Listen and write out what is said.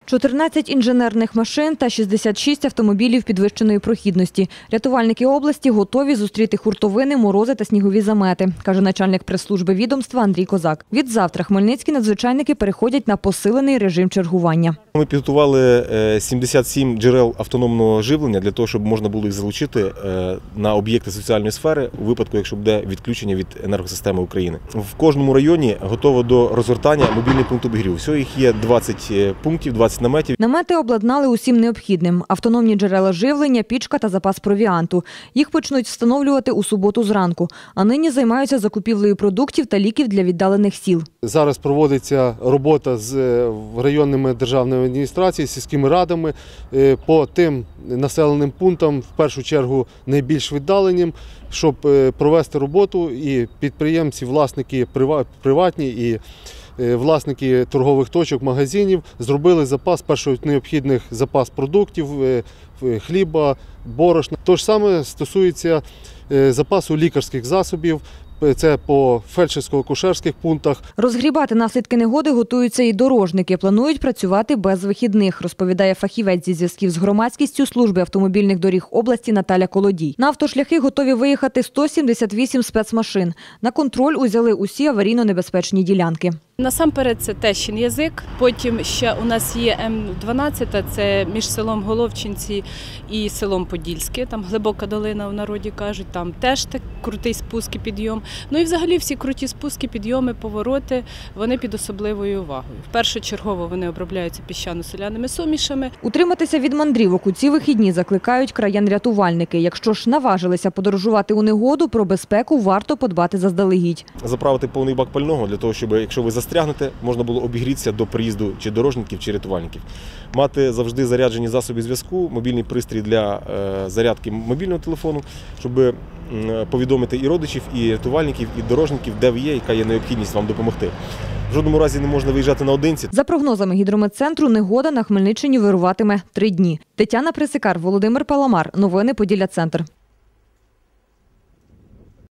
14 інженерних машин та 66 автомобілів підвищеної прохідності. Рятувальники області готові зустріти хуртовини, морози та снігові замети, каже начальник прес-служби відомства Андрій Козак. Відзавтра хмельницькі надзвичайники переходять на посилений режим чергування. Ми підготували 77 джерел автономного живлення для того, щоб можна було їх залучити на об'єкти соціальної сфери у випадку, якщо буде відключення від енергосистеми України. В кожному районі готово до розгортання мобільний пункт обігріву. Всього їх є 20 пунктів, 20 наметів. Намети обладнали усім необхідним – автономні джерела живлення, пічка та запас провіанту. Їх почнуть встановлювати у суботу зранку, а нині займаються закупівлею продуктів та ліків для віддалених сіл. Зараз проводиться робота з районними державними адміністраціями, сільськими радами по тим населеним пунктам, в першу чергу найбільш віддаленим, щоб провести роботу, і підприємці, власники приватні і власники торгових точок, магазинів зробили запас перших необхідних запас продуктів, хліба, борошна. То ж саме стосується запасу лікарських засобів. Це по фельдшерсько-акушерських пунктах. Розгрібати наслідки негоди готуються і дорожники. Планують працювати без вихідних, розповідає фахівець зі зв'язків з громадськістю служби автомобільних доріг області Наталя Колодій. На автошляхи готові виїхати 178 спецмашин. На контроль узяли усі аварійно-небезпечні ділянки. Насамперед це Тещин-Язик, потім ще у нас є М12, це між селом Головчинці і селом Подільське, там глибока долина в народі кажуть, там теж так крутий спуск і підйом. Ну і взагалі всі круті спуски, підйоми, повороти, вони під особливою увагою. Першочергово вони обробляються піщано-соляними сумішами. Утриматися від мандрівок у ці вихідні закликають краєн-рятувальники. Якщо ж наважилися подорожувати у негоду, про безпеку варто подбати заздалегідь. Заправити повний бак пального для того, щоб, якщо ви застрягнете, можна було обігрітися до приїзду чи дорожників, чи рятувальників. Мати завжди заряджені засоби зв'язку, мобільний пристрій для зарядки мобільного телефону, щоб повідомити і родичів, і рятувальників, і дорожників, де ви є, яка є необхідність вам допомогти. В жодному разі не можна виїжджати наодинці. За прогнозами гідрометцентру, негода на Хмельниччині вируватиме 3 дні. Тетяна Присикар, Володимир Паламар. Новини Поділля Центр.